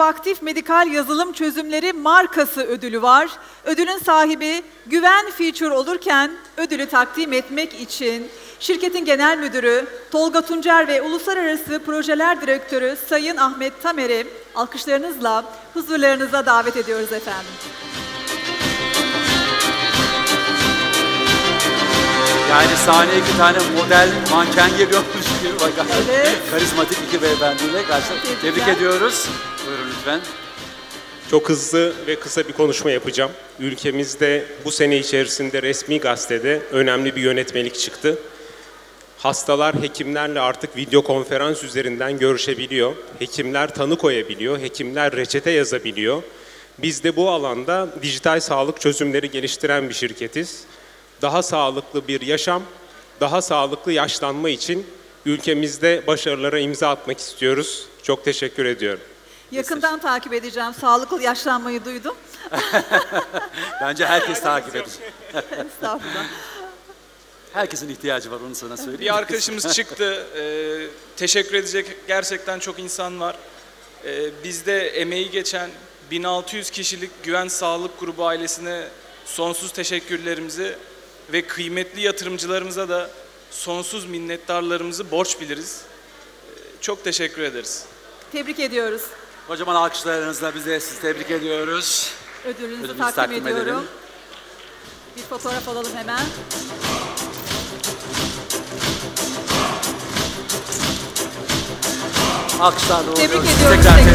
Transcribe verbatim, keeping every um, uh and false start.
İnovatif Medikal Yazılım Çözümleri Markası ödülü var. Ödülün sahibi Güven Feature olurken ödülü takdim etmek için şirketin genel müdürü Tolga Tuncer ve Uluslararası Projeler Direktörü Sayın Ahmet Tamer'i alkışlarınızla huzurlarınıza davet ediyoruz efendim. Yani sahneye iki tane model manken geliyormuş gibi bakın. Evet. Karizmatik iki beyefendiyle karşılaştık. Tebrik ediyoruz. Buyurun lütfen. Çok hızlı ve kısa bir konuşma yapacağım. Ülkemizde bu sene içerisinde resmi gazetede önemli bir yönetmelik çıktı. Hastalar hekimlerle artık video konferans üzerinden görüşebiliyor. Hekimler tanı koyabiliyor, hekimler reçete yazabiliyor. Biz de bu alanda dijital sağlık çözümleri geliştiren bir şirketiz. Daha sağlıklı bir yaşam, daha sağlıklı yaşlanma için ülkemizde başarılara imza atmak istiyoruz. Çok teşekkür ediyorum. Yakından takip edeceğim. Sağlıklı yaşlanmayı duydum. Bence herkes takip edecek. Estağfurullah. Herkesin ihtiyacı var, onu sana söyleyeyim. Bir arkadaşımız çıktı. Ee, teşekkür edecek gerçekten çok insan var. Ee, bizde emeği geçen bin altı yüz kişilik Güven Sağlık Grubu ailesine sonsuz teşekkürlerimizi ve kıymetli yatırımcılarımıza da sonsuz minnettarlarımızı borç biliriz. Ee, çok teşekkür ederiz. Tebrik ediyoruz. Kocaman alkışlarınızla biz de sizi tebrik ediyoruz. Ödülünüzü Ödülünüzü takdim, takdim ediyorum. edelim. Bir fotoğraf alalım hemen. Alkışlarla Tebrik uğurluyoruz. ediyoruz Tekrar tekrar.